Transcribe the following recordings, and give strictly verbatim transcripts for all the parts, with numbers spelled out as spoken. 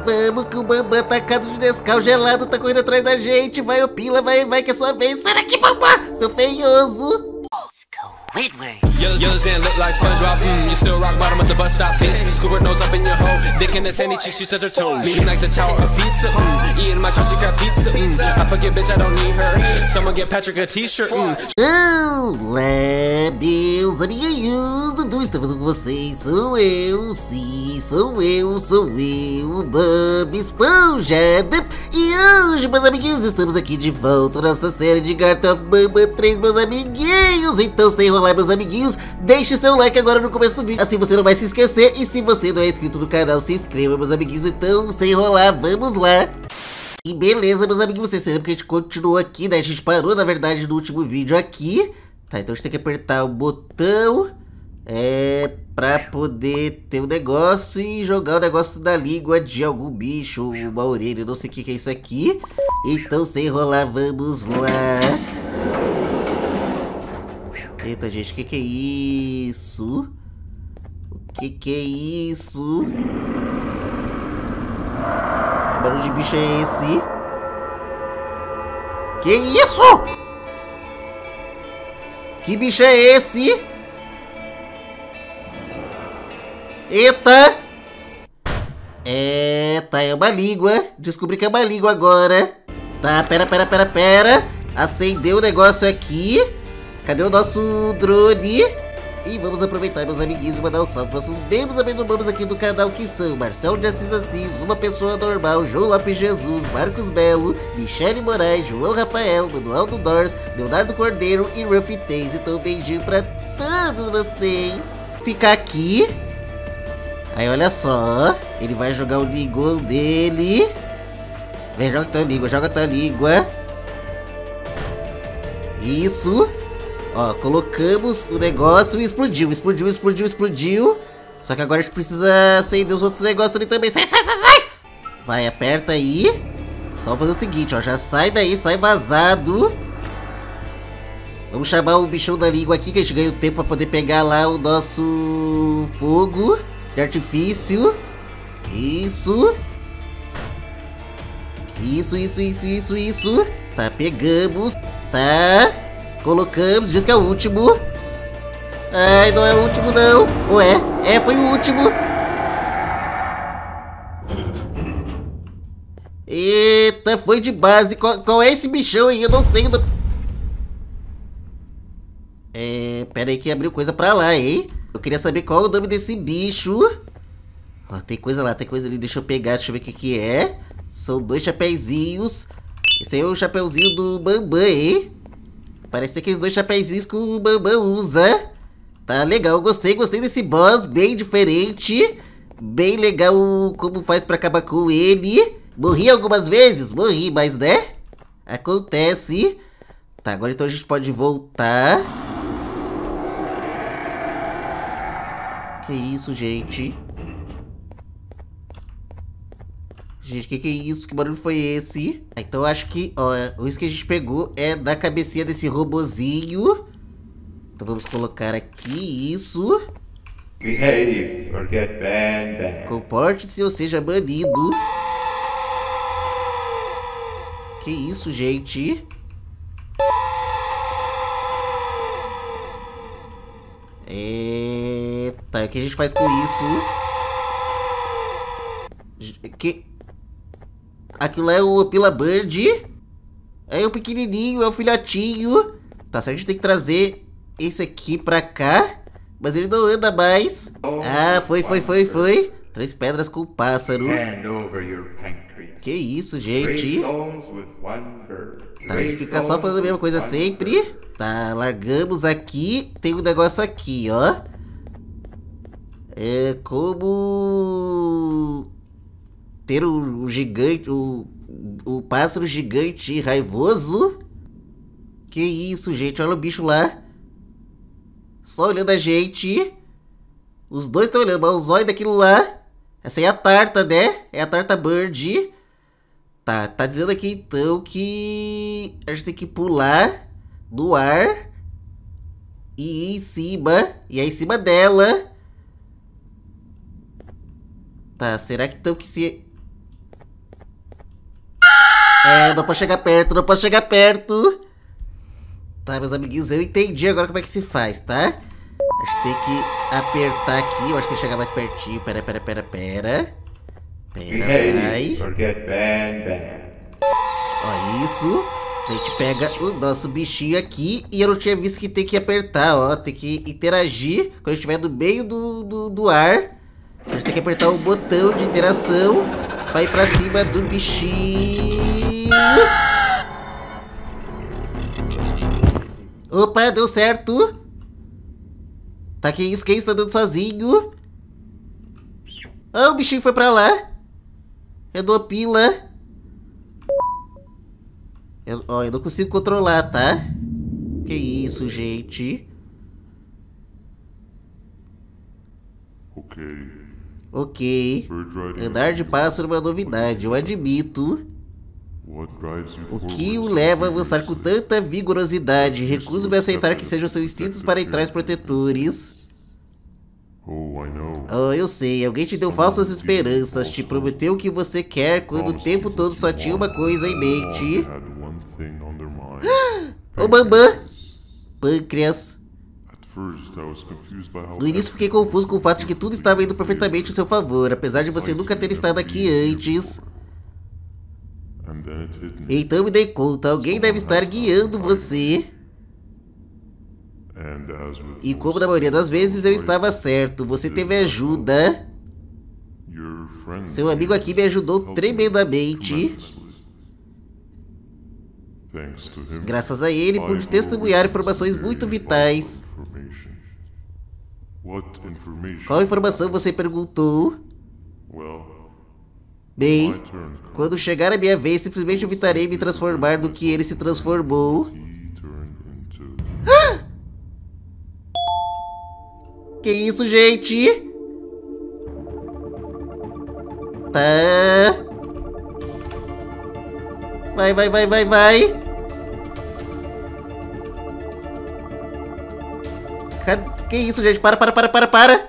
Vamos que o Bambam atacado de Nescau gelado tá correndo atrás da gente. Vai, ô Pila, vai, vai que é sua vez. Sai daqui, Bambam, seu feioso. Yellow Zan look like SpongeBob. Mm, you still rock bottom of the bus stop, bitch. Squidward nose up in your hole. Dick in the sandy cheek, she touch her toes. Leaning like the tower of pizza. Mm, eating my crusty crab pizza. Mm, I forget, bitch, I don't need her. Someone get Patrick a t-shirt. Mm. Olá, meus amiguinhos, Dudu está falando com vocês. Sou eu, sim, sou eu, sou eu, Bob Esponja. E hoje, meus amiguinhos, estamos aqui de volta na nossa série de Garten of Bambam três, meus amiguinhos. Então, sem enrolar, meus amiguinhos, deixe seu like agora no começo do vídeo, assim você não vai se esquecer. E se você não é inscrito no canal, se inscreva, meus amiguinhos. Então, sem enrolar, vamos lá. E beleza, meus amiguinhos, vocês lembram que a gente continuou aqui, né? A gente parou, na verdade, no último vídeo aqui. Tá, então a gente tem que apertar o botão É... pra poder ter o negócio e jogar o negócio da língua de algum bicho, uma orelha, não sei o que que é isso aqui. Então, sem enrolar, vamos lá. Eita, gente, o que que é isso? O que que é isso? Que barulho de bicho é esse? Que isso? Que bicho é esse? Eita! É, tá, é uma língua. Descobri que é uma língua agora. Tá, pera, pera, pera, pera. Acendeu o negócio aqui. Cadê o nosso drone? E vamos aproveitar, meus amiguinhos, e mandar um salve para nossos membros abandonamos aqui do canal, que são Marcelo de Assis Assis, Uma Pessoa Normal, João Lopes Jesus, Marcos Belo, Michele Moraes, João Rafael, Manuel do Dors, Leonardo Cordeiro e Ruffy Taze. Então, um beijinho pra todos vocês. Ficar aqui. Aí, olha só. Ele vai jogar o língua dele. Vem, joga a tua língua, joga a tua língua. Isso. Ó, colocamos o negócio e explodiu, explodiu, explodiu, explodiu. Só que agora a gente precisa acender os outros negócios ali também. Sai, sai, sai, sai! Vai, aperta aí. Só fazer o seguinte, ó, já sai daí, sai vazado. Vamos chamar o bichão da língua aqui, que a gente ganha o tempo pra poder pegar lá o nosso fogo de artifício. Isso. Isso, isso, isso, isso, isso. Tá, pegamos. Tá. Colocamos, diz que é o último. Ai, não é o último não. Ou é? É, foi o último. Eita, foi de base. Qual, qual é esse bichão aí? Eu não sei. Não... É, pera aí que abriu coisa pra lá, hein? Eu queria saber qual é o nome desse bicho. Ó, tem coisa lá, tem coisa ali. Deixa eu pegar, deixa eu ver o que que é. São dois chapéuzinhos. Esse aí é o chapéuzinho do Bambam, hein? Parece aqueles dois chapéuzinhos que o Bambam usa. Tá legal, gostei, gostei desse boss, bem diferente. Bem legal como faz pra acabar com ele. Morri algumas vezes, morri, mas né? Acontece. Tá, agora então a gente pode voltar. Que isso, gente? Gente, que que é isso? Que barulho foi esse? Então eu acho que, ó, isso que a gente pegou é da cabecinha desse robozinho. Então vamos colocar aqui isso. Behave or get banned. Comporte-se ou seja banido. Que isso, gente? É... Tá, o que a gente faz com isso? Que... Aquilo é o Pila Bird. É o pequenininho, é o filhotinho. Tá certo, a gente tem que trazer esse aqui pra cá. Mas ele não anda mais. Ah, foi, foi, foi, foi. Três pedras com o pássaro. Que isso, gente? Tá, ele fica só fazendo a mesma coisa sempre. Tá, largamos aqui. Tem um negócio aqui, ó. É como... ter o, o gigante, o, o pássaro gigante raivoso. Que isso, gente, olha o bicho lá. Só olhando a gente. Os dois estão olhando, mas o zóio daquilo lá. Essa aí é a Tarta, né? É a Tarta Bird. Tá, tá dizendo aqui então que a gente tem que pular no ar e ir em cima. E aí em cima dela. Tá, será que então que se... É, não posso chegar perto, não posso chegar perto. Tá, meus amiguinhos, eu entendi agora como é que se faz, tá? Acho que tem que apertar aqui. Eu acho que tem que chegar mais pertinho. Pera, pera, pera, pera. Pera, vai. Behave or get banned, banned. Ó, isso. A gente pega o nosso bichinho aqui. E eu não tinha visto que tem que apertar, ó. Tem que interagir quando a gente estiver no meio do, do, do ar. A gente tem que apertar o botão de interação pra ir pra cima do bichinho. Opa, deu certo. Tá, que isso? Quem está andando sozinho? Ah, o bichinho foi pra lá. Eu dou pila. Eu, ó, eu não consigo controlar, tá? Que isso, gente? Ok. Ok. Andar de pássaro é uma novidade, eu admito. What drives you O forward que o so leva a avançar com vigorously? tanta vigorosidade? Recuso-me a aceitar que sejam seus instintos parentais protetores. Oh, I know. Oh, eu sei, alguém te deu falsas esperanças, te prometeu o que você quer quando o tempo todo só tinha uma coisa em mente. Had one thing on their mind. Ô, Bambam! Pâncreas. At first, I was confused by how No início fiquei confuso com o fato de que tudo estava indo perfeitamente em seu favor, apesar de você nunca ter estado aqui antes. And then it hit me. Então me dei conta, alguém deve estar guiando você. And as with E como na maioria das vezes eu estava certo, você teve ajuda. your friend, Seu amigo aqui me ajudou tremendamente. tremendously. Thanks to him, Graças a ele, pude testemunhar informações muito vitais. information. What information? Qual informação você perguntou? Well, Bem, my turn comes. quando chegar a minha vez, simplesmente evitarei me transformar no que ele se transformou. He turned into. Que isso, gente? Tá. Vai, vai, vai, vai, vai. Cadê? Que isso, gente? Para, para, para, para, para.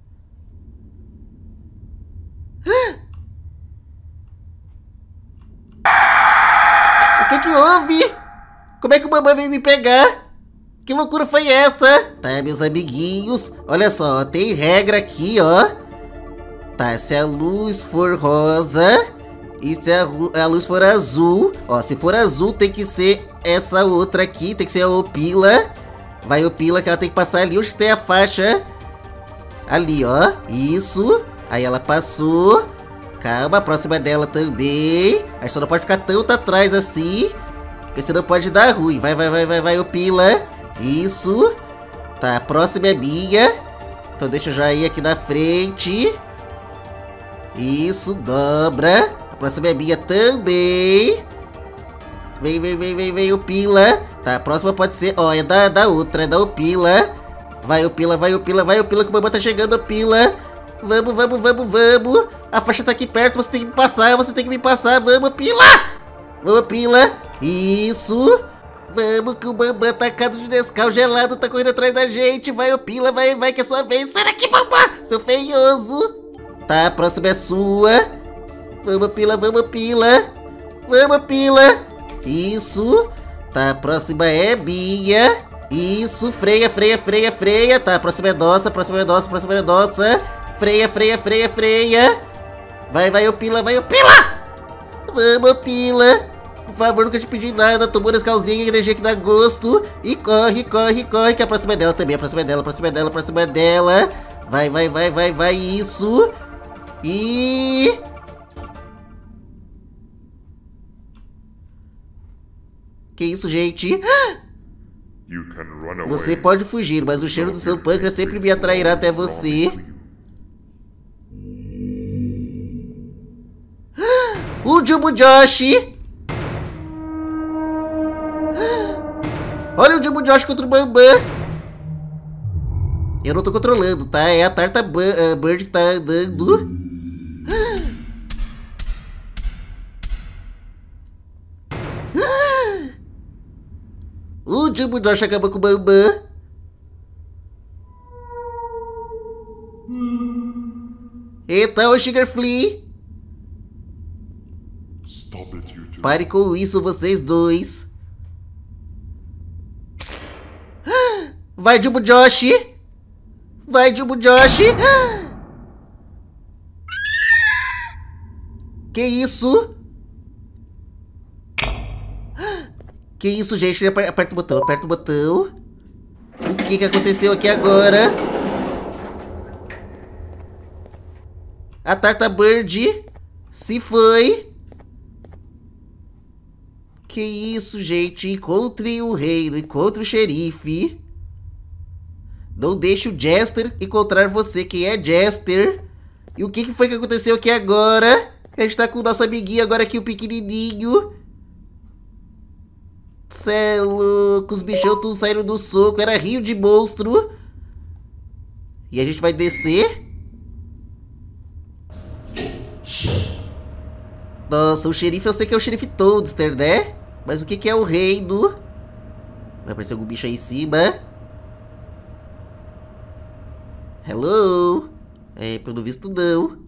O que que houve? Como é que o mamãe veio me pegar? Que loucura foi essa? Tá, meus amiguinhos. Olha só, tem regra aqui, ó. Tá, se a luz for rosa e se a, a luz for azul. Ó, se for azul tem que ser essa outra aqui. Tem que ser a Opila. Vai, Opila, que ela tem que passar ali onde tem a faixa. Ali, ó. Isso. Aí ela passou. Calma, a próxima dela também. Aí só não pode ficar tanto atrás assim, porque senão pode dar ruim. Vai, vai, vai, vai, vai, Opila. Isso. Tá, a próxima é minha. Então deixa eu já ir aqui na frente. Isso, dobra. A próxima é minha também. Vem, vem, vem, vem, vem, Opila. Tá, a próxima pode ser, ó, é da, da outra, é da Opila. Vai, Opila, vai, Opila, vai, Opila, que o mamãe tá chegando, Opila. Vamos, vamos, vamos, vamos. A faixa tá aqui perto, você tem que me passar, você tem que me passar. Vamos, Opila. Vamos, Opila. Isso. Vamos, que o Bambam tacado de Nescau gelado tá correndo atrás da gente. Vai, Opila, vai, vai, que é sua vez. Sai daqui, Bambam, seu feioso. Tá, a próxima é sua. Vamos, Pila, vamos, Pila. Vamos, Pila. Isso. Tá, a próxima é minha. Isso, freia, freia, freia, freia. Tá, a próxima é nossa, a próxima é nossa, a próxima é nossa. Freia, freia, freia, freia. Vai, vai, Pila, vai, Pila. Vamos, Pila. Por favor, nunca te pedi nada. Tomou Nescauzinho, energia que dá gosto. E corre, corre, corre. Que a próxima é dela também. A próxima é dela, a próxima é dela, a próxima é dela. Vai, vai, vai, vai, vai. Isso. E... Que isso, gente? You can run away. Você pode fugir, mas o cheiro do seu pâncreas sempre me atrairá até você. O Jumbo Josh! Olha o Jumbo Josh contra o Bambam! Eu não tô controlando, tá? É a Tarta Bird que tá andando. O Jumbo Josh acabou com o Bambam. Eita, o Sugar Flea. Stop it, you two. Pare com isso, vocês dois. Vai, Jumbo Josh. Vai, Jumbo Josh. Que isso? Que isso, gente? Aperta o botão, aperta o botão. O que que aconteceu aqui agora? A Tarta Bird se foi. Que isso, gente? Encontre o reino, encontre o xerife. Não deixe o Jester encontrar você. Quem é Jester? E o que que foi que aconteceu aqui agora? A gente tá com o nosso amiguinho agora aqui, o pequenininho. Cê é louco, os bichão tudo saíram do soco. Era rio de monstro. E a gente vai descer. Nossa, o xerife, eu sei que é o xerife Toadster, né? Mas o que que é o reino? Vai aparecer algum bicho aí em cima. Hello? É, pelo visto não.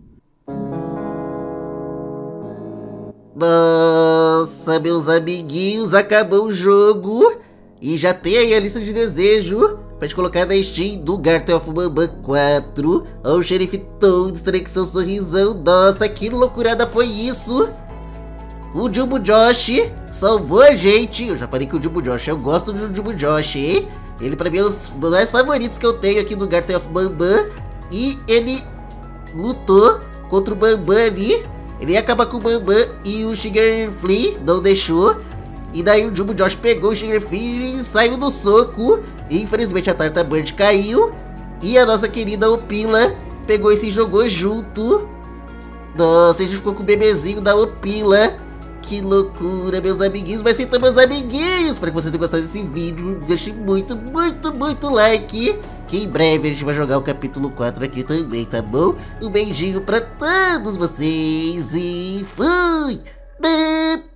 Nossa, meus amiguinhos, acabou o jogo. E já tem aí a lista de desejo pra gente colocar na Steam do Garten of Banban quatro. Ó, o xerife Toadster com seu sorrisão. Nossa, que loucurada foi isso. O Jumbo Josh salvou a gente. Eu já falei que o Jumbo Josh, eu gosto do Jumbo Josh, hein? Ele pra mim é um dos mais favoritos que eu tenho aqui no Garten of Banban. E ele lutou contra o Banban ali. Ele ia acabar com o Banban e o Sugar Flea não deixou. E daí o Jumbo Josh pegou o Sugar Flea e saiu no soco. E infelizmente a Tarta Bird caiu. E a nossa querida Opila pegou e se jogou junto. Nossa, a gente ficou com o bebezinho da Opila. Que loucura, meus amiguinhos. Mas então, meus amiguinhos, espero que vocês tenham gostado desse vídeo. Deixe muito, muito, muito like. Que em breve a gente vai jogar o capítulo quatro aqui também, tá bom? Um beijinho pra todos vocês e fui!